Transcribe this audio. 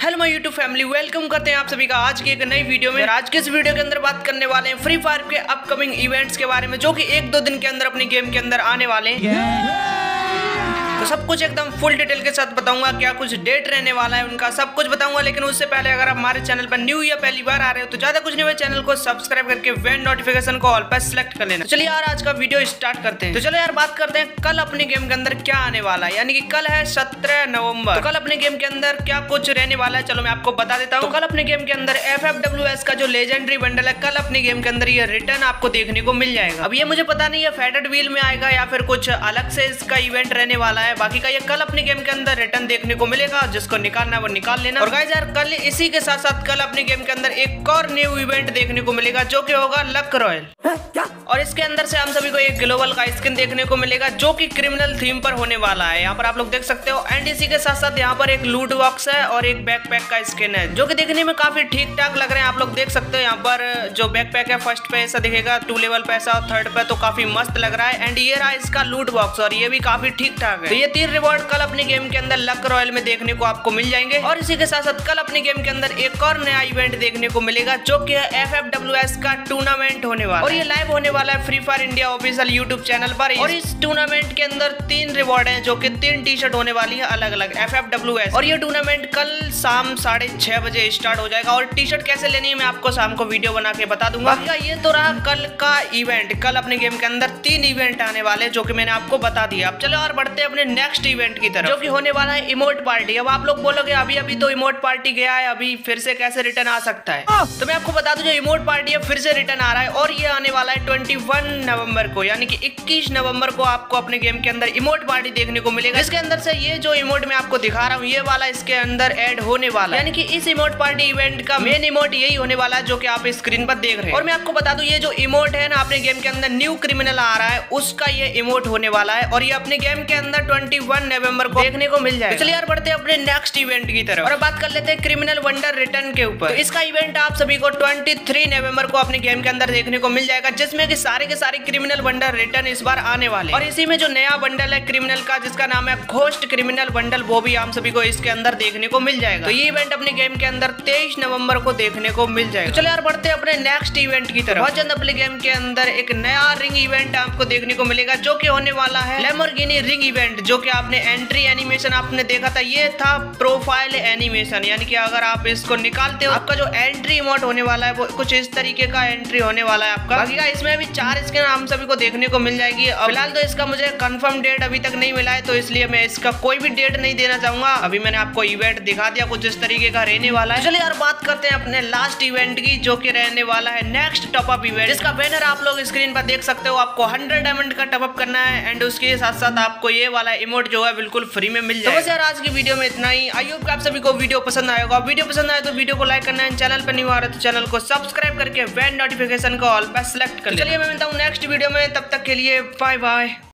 Hello my YouTube family, welcome करते हैं आप सभी का आज की एक नई वीडियो में। आज के इस वीडियो के अंदर बात करने वाले हैं फ्री फायर के अपकमिंग इवेंट्स के बारे में, जो कि एक दो दिन के अंदर अपनी गेम के अंदर आने वाले हैं। तो सब कुछ एकदम फुल डिटेल के साथ बताऊंगा, क्या कुछ डेट रहने वाला है उनका, सब कुछ बताऊंगा। लेकिन उससे पहले अगर आप हमारे चैनल पर न्यू या पहली बार आ रहे हो तो ज्यादा कुछ नहीं हुआ, चैनल को सब्सक्राइब करके वेन नोटिफिकेशन को ऑल पर सिलेक्ट कर लेना। चलिए यार आज का वीडियो स्टार्ट करते हैं। तो चलो यार बात करते हैं कल अपनी गेम के अंदर क्या आने वाला है, यानी कि कल है 17 नवंबर। तो कल अपने गेम के अंदर क्या कुछ रहने वाला है चलो मैं आपको बता देता हूँ। तो कल अपने गेम के अंदर FFWS का जो लेजेंडरी बंडल है, कल अपनी गेम के अंदर ये रिटर्न आपको देखने को मिल जाएगा। अब ये मुझे पता नहीं है फेडेड व्हील में आएगा या फिर कुछ अलग से इसका इवेंट रहने वाला है। बाकी का ये कल अपनी गेम के अंदर रिटर्न देखने को मिलेगा, जिसको निकालना है वो निकाल लेना। और गाइस यार कल इसी के साथ साथ कल अपनी गेम के अंदर एक और न्यू इवेंट देखने को मिलेगा, जो कि होगा लक रॉयल। और इसके अंदर से हम सभी को एक ग्लोबल का स्किन देखने को मिलेगा, जो कि क्रिमिनल थीम पर होने वाला है। यहाँ पर आप लोग देख सकते हो। एंड इसी के साथ साथ यहाँ पर एक लूट बॉक्स है और एक बैकपैक का स्किन है, जो कि देखने में काफी ठीक ठाक लग रहे हैं। आप लोग देख सकते हो यहाँ पर जो बैकपैक है फर्स्ट पे ऐसा दिखेगा, 2 लेवल पे ऐसा, और थर्ड पे तो काफी मस्त लग रहा है। एंड ये रहा इसका लूट बॉक्स और ये भी काफी ठीक ठाक है। तो ये 3 रिवॉर्ड कल अपनी गेम के अंदर लक रॉयल में देखने को आपको मिल जाएंगे। और इसी के साथ साथ कल अपनी गेम के अंदर एक और नया इवेंट देखने को मिलेगा, जो कि है FFWS का टूर्नामेंट होने वाला है। और ये लाइव होने वाला है free fire India official YouTube channel पर। और इस टूर्नामेंट के अंदर 3 रिवॉर्ड हैं, जो कि 3 टी शर्ट होने वाली है अलग अलग FFWS। और ये टूर्नामेंट कल शाम 6:30 बजे स्टार्ट हो जाएगा। और टी शर्ट कैसे लेनी है मैं आपको शाम को वीडियो बना के बता दूंगा। ये तो रहा कल का इवेंट। कल अपने गेम के अंदर 3 इवेंट आने वाले, जो कि मैंने आपको बता दिया। अब चलो और बढ़ते हैं अपने नेक्स्ट इवेंट की तरफ, जो कि होने वाला है इमोट पार्टी। अब आप लोग बोलोगे अभी तो इमोट पार्टी गया है, अभी फिर से कैसे रिटर्न आ सकता है? तो मैं आपको बता दूं जो इमोट पार्टी है फिर से रिटर्न आ रहा है। और ये आने वाला है 21 नवंबर को, यानी कि 21 नवंबर को आपको अपने गेम के अंदर इमोट पार्टी देखने को मिलेगा। इसके अंदर से ये जो इमोट मैं आपको दिखा रहा हूँ, ये वाला इसके अंदर ऐड होने वाला है। यानी कि इस इमोट पार्टी इवेंट का मेन इमोट यही होने वाला है, जो कि आप स्क्रीन पर देख रहे हैं। और मैं आपको बता दूं ये जो इमोट है ना, अपने गेम के अंदर न्यू क्रिमिनल आ रहा है, उसका ये इमोट होने वाला है। और ये अपने गेम के अंदर 21 नवंबर को देखने को मिल जाएगा। चलिए यार बढ़ते हैं अपने नेक्स्ट इवेंट की तरफ और बात कर लेते हैं क्रिमिनल वंडर रिटर्न के ऊपर। तो इसका इवेंट आप सभी को 23 नवंबर को अपने गेम के अंदर देखने को मिल जाएगा, जिसमें कि सारे के सारे क्रिमिनल वंडर रिटर्न इस बार आने वाले। और इसी में जो नया बंडल है क्रिमिनल का, जिसका नाम है घोस्ट क्रिमिनल बंडल, वो भी हम सभी को इसके अंदर देखने को मिल जाएगा। तो ये इवेंट अपने गेम के अंदर 23 नवंबर को देखने को मिल जाएगा। तो चलो यार बढ़ते हैं अपने नेक्स्ट इवेंट की तरफ। बहुत जल्द अपने गेम के अंदर एक नया रिंग इवेंट आपको देखने को मिलेगा, जो कि होने वाला है लैम्बोर्गिनी रिंग इवेंट। जो कि आपने एंट्री एनिमेशन आपने देखा था, ये था प्रोफाइल एनिमेशन, यानी कि अगर आप इसको निकालते हो आपका जो एंट्री इमोट होने वाला है वो कुछ इस तरीके का एंट्री होने वाला है आपका। बाकी का इसमें अभी 4 स्किन हम सभी को देखने को मिल जाएगी। फिलहाल तो इसका मुझे कंफर्म डेट अभी तक नहीं मिला है, तो इसलिए मैं इसका कोई भी डेट नहीं देना चाहूंगा। अभी मैंने आपको इवेंट दिखा दिया कुछ इस तरीके का रहने वाला है। चलिए यार बात करते हैं अपने लास्ट इवेंट की, जो कि रहने वाला है नेक्स्ट टॉप अप इवेंट, जिसका बैनर आप लोग स्क्रीन पर देख सकते हो। आपको 100 डायमंड का टॉप अप करना है एंड उसके साथ साथ आपको ये वाला इमोट जो है बिल्कुल फ्री में मिल जाएगा। तो बस यार आज की वीडियो में इतना ही। आई होप आप सभी को वीडियो पसंद आएगा। वीडियो पसंद आए तो वीडियो को लाइक करना है, चैनल पर न्यू आ रहा है तो चैनल को सब्सक्राइब करके वेन नोटिफिकेशन को ऑल पर सिलेक्ट कर। चलिए मैं मिलता हूँ नेक्स्ट वीडियो में, तब तक के लिए बाय बाय।